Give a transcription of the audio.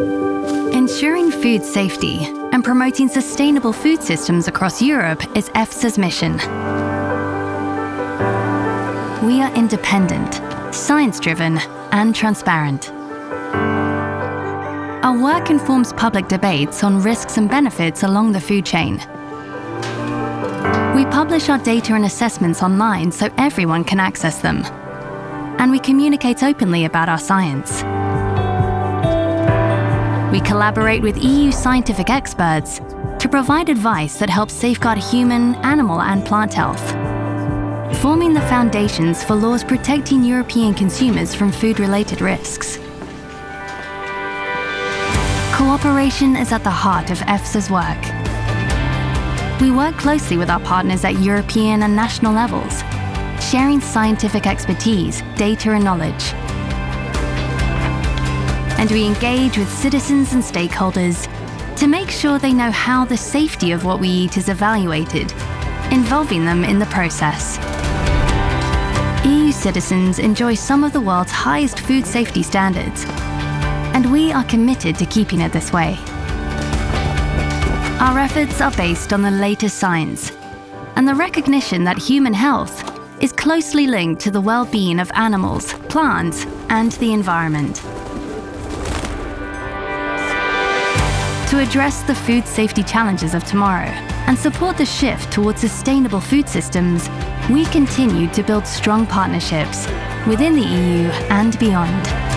Ensuring food safety and promoting sustainable food systems across Europe is EFSA's mission. We are independent, science-driven, and transparent. Our work informs public debates on risks and benefits along the food chain. We publish our data and assessments online so everyone can access them. And we communicate openly about our science. We collaborate with EU scientific experts to provide advice that helps safeguard human, animal, and plant health, forming the foundations for laws protecting European consumers from food-related risks. Cooperation is at the heart of EFSA's work. We work closely with our partners at European and national levels, sharing scientific expertise, data and knowledge. And we engage with citizens and stakeholders to make sure they know how the safety of what we eat is evaluated, involving them in the process. EU citizens enjoy some of the world's highest food safety standards, and we are committed to keeping it this way. Our efforts are based on the latest science and the recognition that human health is closely linked to the well-being of animals, plants, and the environment. To address the food safety challenges of tomorrow and support the shift towards sustainable food systems, we continue to build strong partnerships within the EU and beyond.